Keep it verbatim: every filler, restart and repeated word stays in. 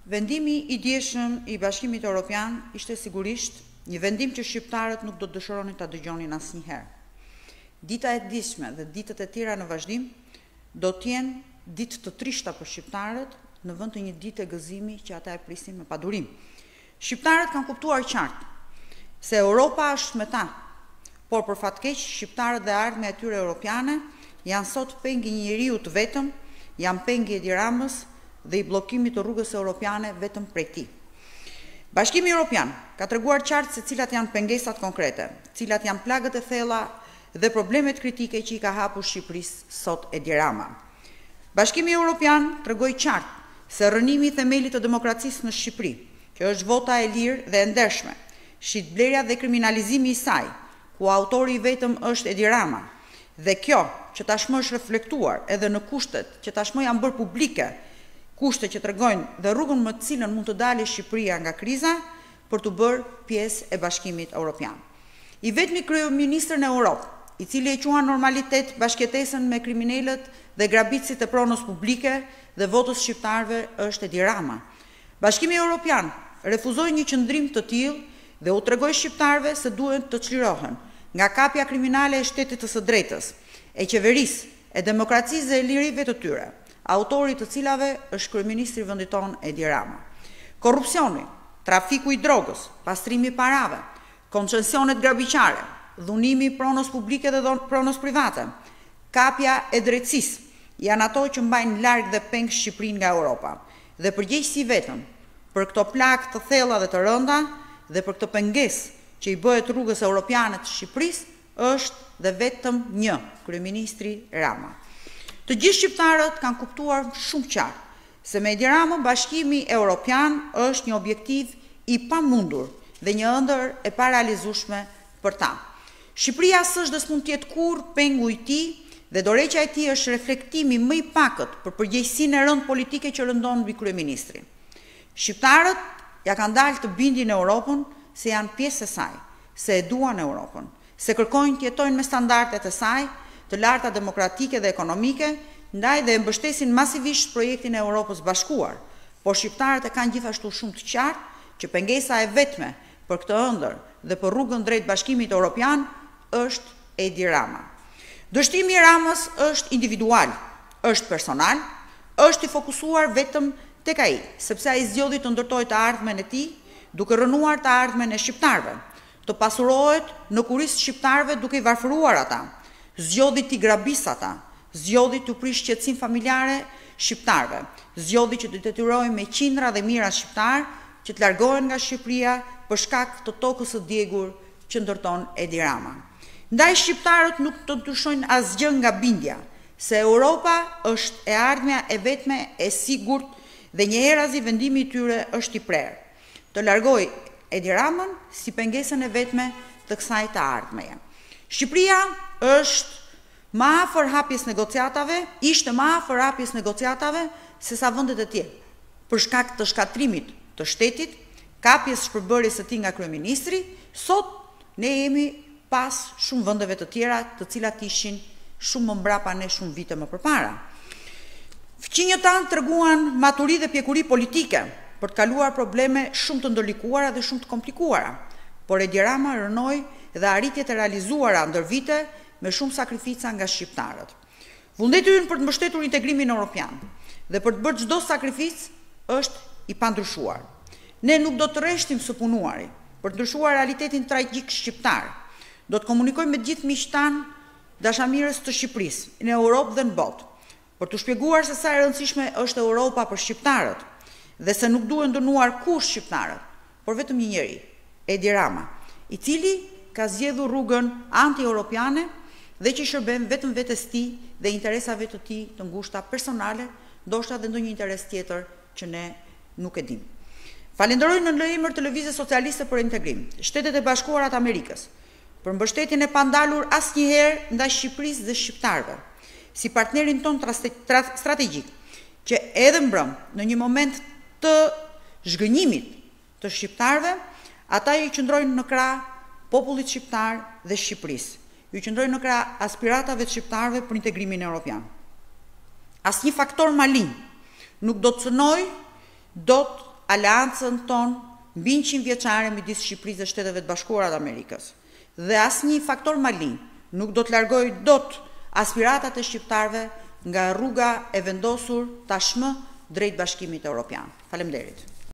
Vendimi i dieshëm i Bashkimit Evropian ishte sigurisht një vendim që shqiptarët nuk do të dëshironin ta dëgjonin asnjëherë. Dita e dishme dhe ditët e tjera në vazhdim do të jenë ditë të trishta për shqiptarët në vend të një dite gëzimi që ata e prisin me padurim. Shqiptarët kanë kuptuar qartë se Europa është me ta, por për fatkeq shqiptarët dhe ardhmja e tyre europiane janë sot pengi një njeriu të vetëm, janë pengi Edi Ramës dhe i bllokimit të rrugës europiane vetëm prej tij. Bashkimi Evropian ka treguar qartë se cilat janë pengesat konkrete, cilat janë plagët e thella dhe problemet kritike që i ka hapur Shqipërisë sot Edi Rama. Bashkimi Evropian tregoi qartë se rënimi i themelit të demokracisë në Shqipëri, që është vota e lirë dhe e ndershme, shitblerja dhe kriminalizimi i saj, ku autori i vetëm është Edi Rama, dhe kjo që tashmë është reflektuar edhe në kushtet që tashmë janë bërë publike, kushte që tregojnë dhe rrugën më të cilën mund të dalë Shqipëria nga kriza për të bërë pjesë e Bashkimit Evropian. I vetmi kryeministër në Europë, i cili e quan normalitet bashkëtesën me kriminalët dhe grabitësit e pronës publike dhe votës shqiptarëve është Edi Rama. Bashkimi Evropian refuzoi një qëndrim të tillë dhe u tregoi shqiptarëve se duhen të çlirohen nga kapja kriminale e shtetit të së drejtës, e qeverisë, e demokracisë dhe e lirive të tyre, autori të cilave është kryeministri i vendit tonë Edi Rama. Korrupsioni, trafiku i drogës, pastrimi i parave, koncesionet grabiqare, dhunimi i pronës publike dhe pronës private, kapja e drejtësisë janë ato që mbajnë larg dhe peng Shqipërinë nga Europa. Dhe përgjegjësi vetëm për këto plagë të thella dhe të rënda dhe për këtë pengesë që i bëhet rrugës europiane të Shqipërisë është dhe vetëm një, kryeministri Rama. Të gjithë shqiptarët kanë kuptuar shumë qartë se me Edi Ramën Bashkimi Evropian është një objektiv i pamundur dhe një ëndër e parealizueshme për ta. Shqipëria s'është dhe s'mund të jetë kurrë pengu i tij dhe dorëheqja e tij është reflektimi më i pakët për përgjegjësinë e rëndë politike që rëndon mbi kryeministrin. Shqiptarët ja kanë dalë të bindin Europën se janë pjesë e saj, se e duan Europën, se kërkojnë të jetojnë me standardet e saj të larta demokratike dhe ekonomike, ndaj dhe mbështesin masivisht projektin e Europës bashkuar, por shqiptarët e kanë gjithashtu shumë të qartë që pengesa e vetme për këtë ëndër dhe për rrugën drejt Bashkimit Evropian është Edi Rama. Dështimi i Ramës është individual, është personal, është i fokusuar vetëm tek ai, sepse ai zgjodhi të ndërtojë të ardhmen e tij, duke rënuar të ardhmen e shqiptarëve, të pasurohet në kurisë shqiptarëve duke i varfëruar ata, zgjodhi t'i grabis ata, zgjodhi t'u prish qetësinë familjare shqiptarëve, zgjodhi që të detyrojë me qindra dhe mijëra shqiptar që të largohen nga Shqipëria për shkak të tokës së djegur që ndërton Edi Rama. Ndaj shqiptarët nuk të ndryshojnë asgjë nga bindja se Europa është e ardhmja e vetme e sigurt dhe njëherëzi vendimi i tyre është i prerë. Të largoj Edi Ramën si pengesën e vetme të kësaj të ardhmeje. Shqipëria është më afër hapjes negociatave, ishte më afër hapjes negociatave se sa vendet e tjera. Për shkak të shkatrimit të shtetit, kapjes shpërbërjes së tij nga kryeministri, sot ne jemi pas shumë vendeve të tjera, të cilat ishin shumë më mbrapa ne shumë vite më përpara. Fqinjët tanë treguan maturi dhe pjekuri politike për të kaluar probleme shumë të ndërlikuara dhe shumë të komplikuara, por Edi Rama rënoi dhe arritjet e realizuara ndër vite me shumë sakrifica nga shqiptarët. Vullneti ynë për të mbështetur integrimin evropian dhe për të bërë çdo sakrificë është i pandryshuar. Ne nuk do të rreshtim së punuari për të ndryshuar realitetin tragjik shqiptar. Do të komunikojmë me të gjithë miqtë tanë dashamirës të Shqipërisë në Europë dhe në botë, për të shpjeguar se sa e rëndësishme është Europa për shqiptarët dhe se nuk duhen dënuar kurrë shqiptarët, por vetëm një njeri, Edi Rama, i cili ka zgjedhur rrugën anti-europiane dhe që shërben vetëm vetes tij dhe interesave të tij të ngushta personale, ndoshta dhe ndonjë interes tjetër që ne nuk e dimë. Falenderoj në emër të Lëvizjes Socialiste për Integrim, Shtetet e Bashkuara të Amerikës, për mbështetjen e pandalur asnjëherë ndaj Shqipërisë dhe shqiptarëve, si partnerin ton strategjik, që edhe mbrëm në një moment të zhgënjimit të shqiptarëve, ata i qëndrojnë në krah popullit shqiptar dhe Shqipërisë, i qëndrojnë në krah aspiratave të shqiptarëve për integrimin evropian. Asnjë faktor malign nuk do të cënoj, do të aleancën ton mbi njëqind vjeçare midis Shqipërisë dhe Shteteve të Bashkuara të Amerikës. Dhe asnjë faktor mali nuk do të largojë dot aspiratat e shqiptarëve nga rruga e vendosur tashmë drejt Bashkimit Evropian. Faleminderit.